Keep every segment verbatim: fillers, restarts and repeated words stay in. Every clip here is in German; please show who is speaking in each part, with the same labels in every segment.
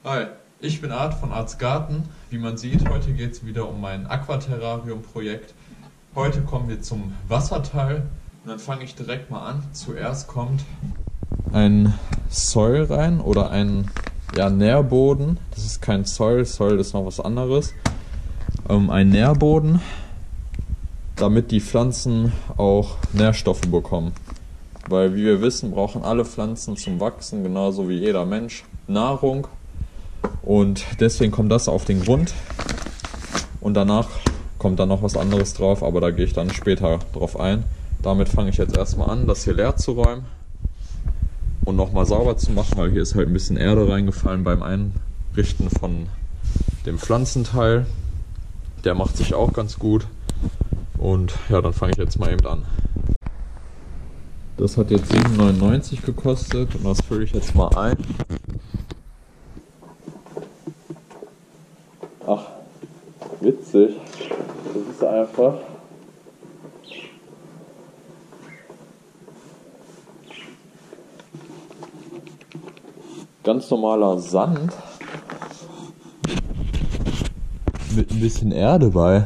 Speaker 1: Hi, ich bin Art von Arts Garten. Wie man sieht, heute geht es wieder um mein Aquaterrarium-Projekt. Heute kommen wir zum Wasserteil und dann fange ich direkt mal an. Zuerst kommt ein Soil rein oder ein ja, Nährboden. Das ist kein Soil, Soil ist noch was anderes. Ähm, ein Nährboden, damit die Pflanzen auch Nährstoffe bekommen. Weil wie wir wissen, brauchen alle Pflanzen zum Wachsen, genauso wie jeder Mensch, Nahrung. Und deswegen kommt das auf den Grund. Und danach kommt dann noch was anderes drauf, aber da gehe ich dann später drauf ein. Damit fange ich jetzt erstmal an, das hier leer zu räumen und nochmal sauber zu machen, weil hier ist halt ein bisschen Erde reingefallen beim Einrichten von dem Pflanzenteil. Der macht sich auch ganz gut. Und ja, dann fange ich jetzt mal eben an. Das hat jetzt sieben neunundneunzig gekostet und das fülle ich jetzt mal ein. Ach, witzig. Das ist einfach ganz normaler Sand mit ein bisschen Erde bei.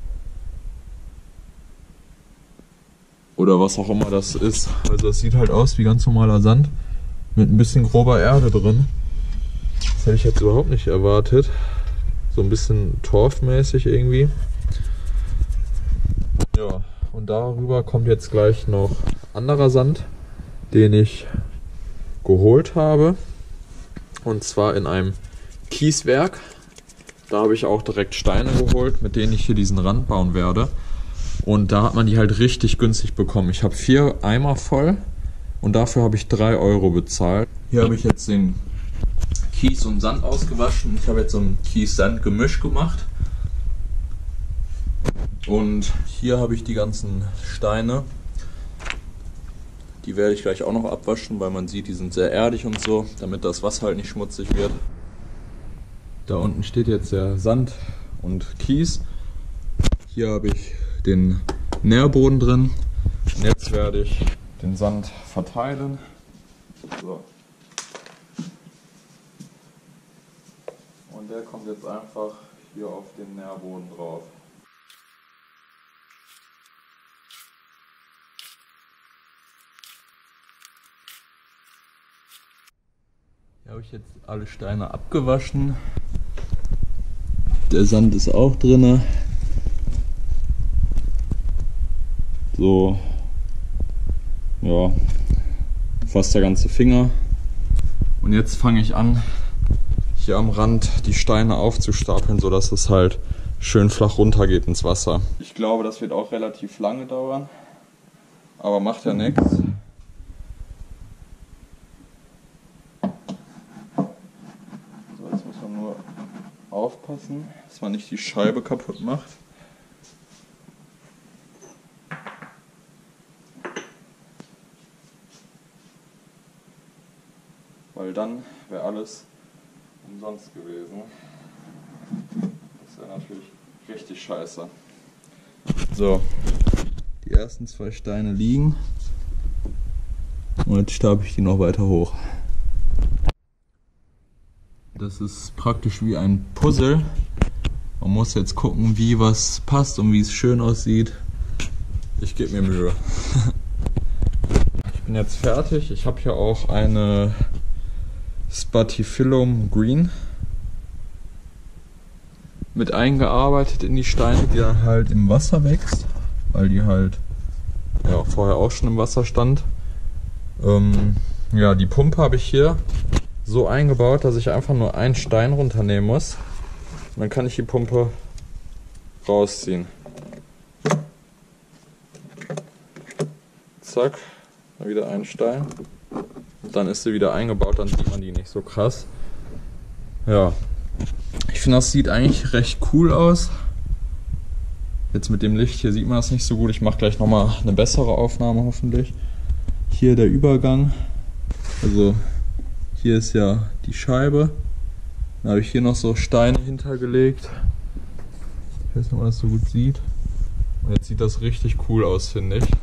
Speaker 1: Oder was auch immer das ist. Also das sieht halt aus wie ganz normaler Sand mit ein bisschen grober Erde drin. Das hätte ich jetzt überhaupt nicht erwartet. So ein bisschen torfmäßig irgendwie. Ja, und darüber kommt jetzt gleich noch anderer Sand, den ich geholt habe. Und zwar in einem Kieswerk. Da habe ich auch direkt Steine geholt, mit denen ich hier diesen Rand bauen werde. Und da hat man die halt richtig günstig bekommen. Ich habe vier Eimer voll und dafür habe ich drei Euro bezahlt. Hier habe ich jetzt den Kies und Sand ausgewaschen. Ich habe jetzt so ein Kies-Sand-Gemisch gemacht. Und hier habe ich die ganzen Steine. Die werde ich gleich auch noch abwaschen, weil man sieht, die sind sehr erdig und so, damit das Wasser halt nicht schmutzig wird. Da unten steht jetzt der Sand und Kies. Hier habe ich den Nährboden drin. Und jetzt werde ich den Sand verteilen. So. Und der kommt jetzt einfach hier auf den Nährboden drauf. Hier habe ich jetzt alle Steine abgewaschen. Der Sand ist auch drin. So, ja, fast der ganze Finger. Und jetzt fange ich an, hier am Rand die Steine aufzustapeln, sodass es halt schön flach runter geht ins Wasser. Ich glaube, das wird auch relativ lange dauern, aber macht ja nichts. So, jetzt muss man nur aufpassen, dass man nicht die Scheibe kaputt macht. Weil dann wäre alles umsonst gewesen. Das wäre natürlich richtig scheiße. So, die ersten zwei Steine liegen und jetzt staple ich die noch weiter hoch. Das ist praktisch wie ein Puzzle. Man muss jetzt gucken, wie was passt und wie es schön aussieht. Ich gebe mir Mühe. Ich bin jetzt fertig. Ich habe hier auch eine Spathiphyllum Green mit eingearbeitet in die Steine, die dann halt im Wasser wächst, weil die halt ja, vorher auch schon im Wasser stand. Ähm, ja, die Pumpe habe ich hier so eingebaut, dass ich einfach nur einen Stein runternehmen muss. Und dann kann ich die Pumpe rausziehen. Zack, dann wieder einen Stein. Dann ist sie wieder eingebaut, dann sieht man die nicht so krass. Ja, ich finde, das sieht eigentlich recht cool aus. Jetzt mit dem Licht hier sieht man das nicht so gut. Ich mache gleich nochmal eine bessere Aufnahme hoffentlich. Hier der Übergang. Also hier ist ja die Scheibe. Dann habe ich hier noch so Steine hintergelegt. Ich weiß nicht, ob man das so gut sieht. Und jetzt sieht das richtig cool aus, finde ich.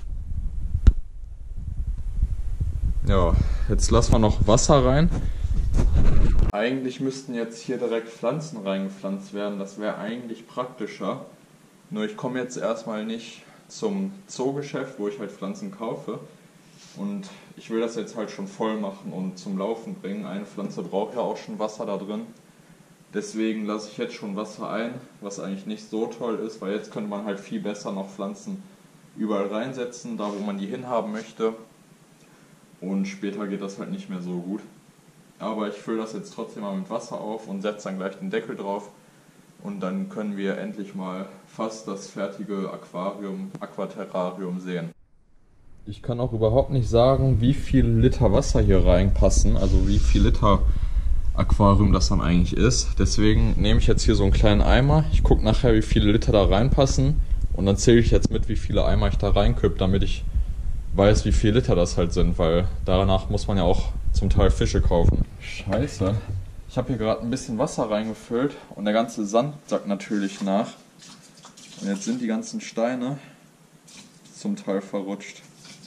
Speaker 1: Ja, jetzt lassen wir noch Wasser rein. Eigentlich müssten jetzt hier direkt Pflanzen reingepflanzt werden, das wäre eigentlich praktischer. Nur ich komme jetzt erstmal nicht zum Zoogeschäft, wo ich halt Pflanzen kaufe. Und ich will das jetzt halt schon voll machen und zum Laufen bringen. Eine Pflanze braucht ja auch schon Wasser da drin. Deswegen lasse ich jetzt schon Wasser ein, was eigentlich nicht so toll ist, weil jetzt könnte man halt viel besser noch Pflanzen überall reinsetzen, da wo man die hinhaben möchte. Und später geht das halt nicht mehr so gut. Aber ich fülle das jetzt trotzdem mal mit Wasser auf und setze dann gleich den Deckel drauf. Und dann können wir endlich mal fast das fertige Aquarium, Aquaterrarium sehen. Ich kann auch überhaupt nicht sagen, wie viel Liter Wasser hier reinpassen, also wie viel Liter Aquarium das dann eigentlich ist. Deswegen nehme ich jetzt hier so einen kleinen Eimer. Ich gucke nachher, wie viele Liter da reinpassen. Und dann zähle ich jetzt mit, wie viele Eimer ich da reinkippe, damit ich weiß, wie viel Liter das halt sind, weil danach muss man ja auch zum Teil Fische kaufen. Scheiße. Ich habe hier gerade ein bisschen Wasser reingefüllt und der ganze Sand sackt natürlich nach. Und jetzt sind die ganzen Steine zum Teil verrutscht.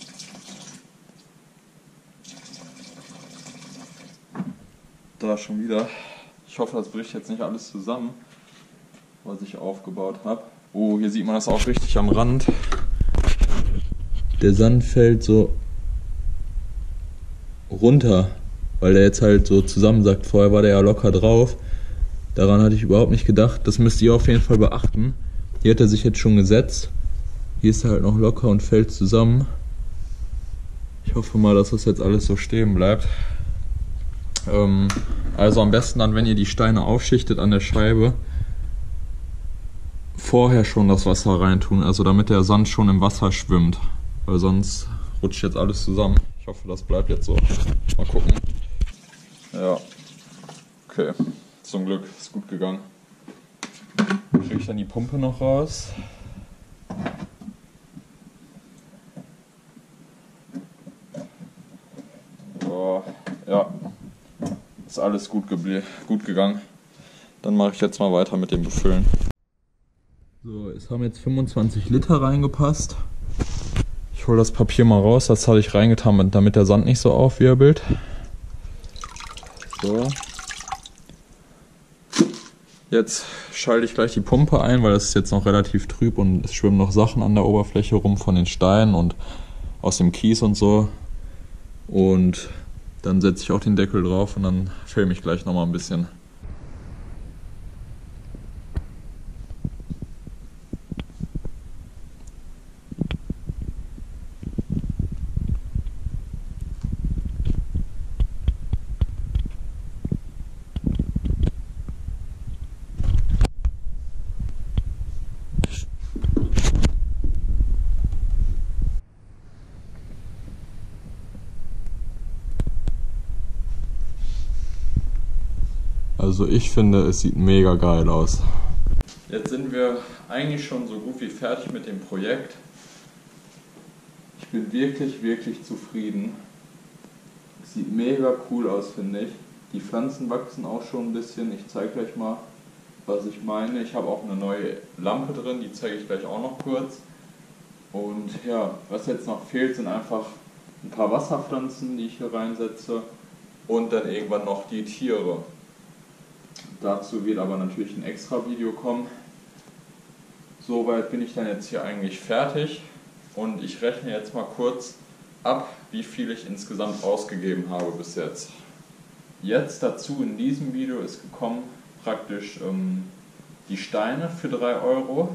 Speaker 1: Da schon wieder. Ich hoffe, das bricht jetzt nicht alles zusammen, was ich aufgebaut habe. Oh, hier sieht man das auch richtig am Rand. Der Sand fällt so runter, weil der jetzt halt so zusammensackt. Vorher war der ja locker drauf. Daran hatte ich überhaupt nicht gedacht. Das müsst ihr auf jeden Fall beachten. Hier hat er sich jetzt schon gesetzt. Hier ist er halt noch locker und fällt zusammen. Ich hoffe mal, dass das jetzt alles so stehen bleibt. Ähm, also am besten dann, wenn ihr die Steine aufschichtet an der Scheibe, vorher schon das Wasser reintun, also damit der Sand schon im Wasser schwimmt. Weil sonst rutscht jetzt alles zusammen. Ich hoffe, das bleibt jetzt so. Mal gucken. Ja, okay. Zum Glück ist gut gegangen. Kriege ich dann die Pumpe noch raus? So, ja. Ist alles gut, gut gegangen. Dann mache ich jetzt mal weiter mit dem Befüllen. So, es haben jetzt fünfundzwanzig Liter reingepasst. Ich hole das Papier mal raus, das hatte ich reingetan, damit der Sand nicht so aufwirbelt. So. Jetzt schalte ich gleich die Pumpe ein, weil es ist jetzt noch relativ trüb und es schwimmen noch Sachen an der Oberfläche rum von den Steinen und aus dem Kies und so. Und dann setze ich auch den Deckel drauf und dann filme ich gleich nochmal ein bisschen. Also ich finde, es sieht mega geil aus. Jetzt sind wir eigentlich schon so gut wie fertig mit dem Projekt. Ich bin wirklich, wirklich zufrieden. Es sieht mega cool aus, finde ich. Die Pflanzen wachsen auch schon ein bisschen. Ich zeige gleich mal, was ich meine. Ich habe auch eine neue Lampe drin, die zeige ich gleich auch noch kurz. Und ja, was jetzt noch fehlt, sind einfach ein paar Wasserpflanzen, die ich hier reinsetze. Und dann irgendwann noch die Tiere. Dazu wird aber natürlich ein extra Video kommen. Soweit bin ich dann jetzt hier eigentlich fertig und ich rechne jetzt mal kurz ab, wie viel ich insgesamt ausgegeben habe bis jetzt. Jetzt dazu in diesem Video ist gekommen praktisch ähm, die Steine für drei Euro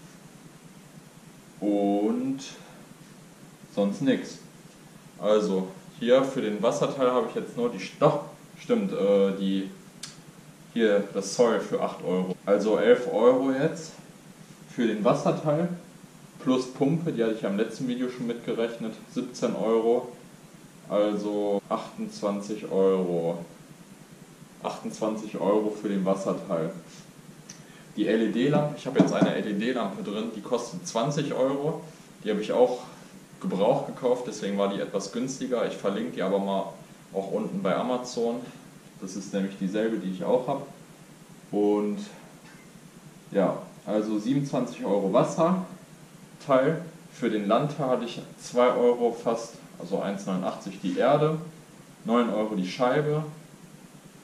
Speaker 1: und sonst nichts. Also hier für den Wasserteil habe ich jetzt nur die, doch, stimmt, äh, die Hier das Soil für acht Euro. Also elf Euro jetzt für den Wasserteil plus Pumpe, die hatte ich ja im letzten Video schon mitgerechnet, siebzehn Euro. Also achtundzwanzig Euro. achtundzwanzig Euro für den Wasserteil. Die L E D-Lampe, ich habe jetzt eine L E D-Lampe drin, die kostet zwanzig Euro. Die habe ich auch gebraucht gekauft, deswegen war die etwas günstiger. Ich verlinke die aber mal auch unten bei Amazon. Das ist nämlich dieselbe, die ich auch habe. Und ja, also siebenundzwanzig Euro Wasserteil. Für den Landteil hatte ich zwei Euro fast, also eins Komma neunundachtzig die Erde, neun Euro die Scheibe,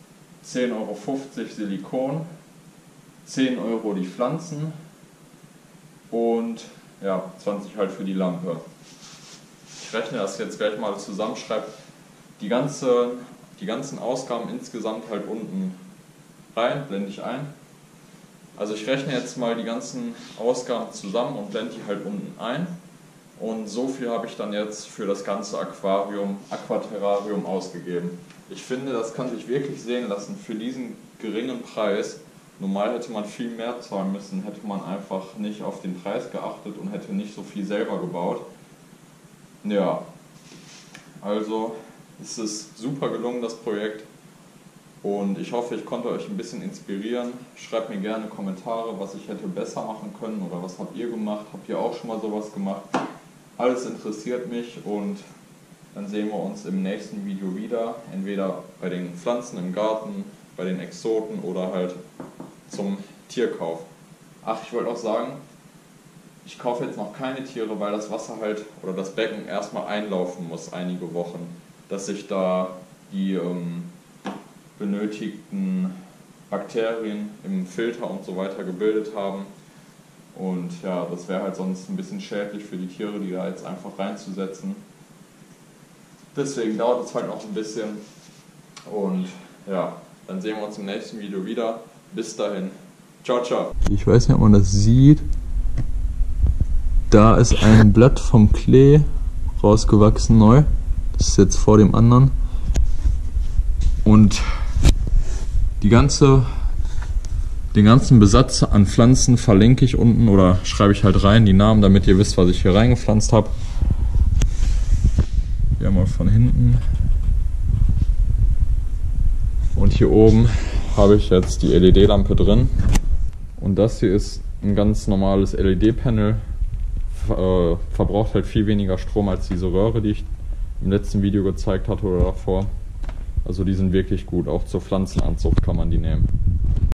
Speaker 1: zehn Euro fünfzig Silikon, zehn Euro die Pflanzen und ja, zwanzig halt für die Lampe. Ich rechne das jetzt gleich mal zusammen, schreibe die, ganze, die ganzen Ausgaben insgesamt halt unten rein, blende ich ein. Also ich rechne jetzt mal die ganzen Ausgaben zusammen und blende die halt unten ein. Und so viel habe ich dann jetzt für das ganze Aquarium, Aquaterrarium ausgegeben. Ich finde, das kann sich wirklich sehen lassen für diesen geringen Preis. Normal hätte man viel mehr zahlen müssen, hätte man einfach nicht auf den Preis geachtet und hätte nicht so viel selber gebaut. Ja, also es ist super gelungen, das Projekt. Und ich hoffe, ich konnte euch ein bisschen inspirieren. Schreibt mir gerne Kommentare, was ich hätte besser machen können oder was habt ihr gemacht. Habt ihr auch schon mal sowas gemacht? Alles interessiert mich und dann sehen wir uns im nächsten Video wieder. Entweder bei den Pflanzen im Garten, bei den Exoten oder halt zum Tierkauf. Ach, ich wollte auch sagen, ich kaufe jetzt noch keine Tiere, weil das Wasser halt oder das Becken erstmal einlaufen muss, einige Wochen. Dass sich da die ähm, benötigten Bakterien im Filter und so weiter gebildet haben. Und ja, das wäre halt sonst ein bisschen schädlich für die Tiere, die da jetzt einfach reinzusetzen. Deswegen dauert es halt noch ein bisschen. Und ja, dann sehen wir uns im nächsten Video wieder. Bis dahin. Ciao, ciao. Ich weiß nicht, ob man das sieht. Da ist ein Blatt vom Klee rausgewachsen neu. Das ist jetzt vor dem anderen. Und die ganze... Den ganzen Besatz an Pflanzen verlinke ich unten oder schreibe ich halt rein, die Namen, damit ihr wisst, was ich hier reingepflanzt habe. Hier mal von hinten. Und hier oben habe ich jetzt die L E D-Lampe drin. Und das hier ist ein ganz normales L E D-Panel. Ver- äh, verbraucht halt viel weniger Strom als diese Röhre, die ich im letzten Video gezeigt hatte oder davor. Also die sind wirklich gut, auch zur Pflanzenanzucht kann man die nehmen.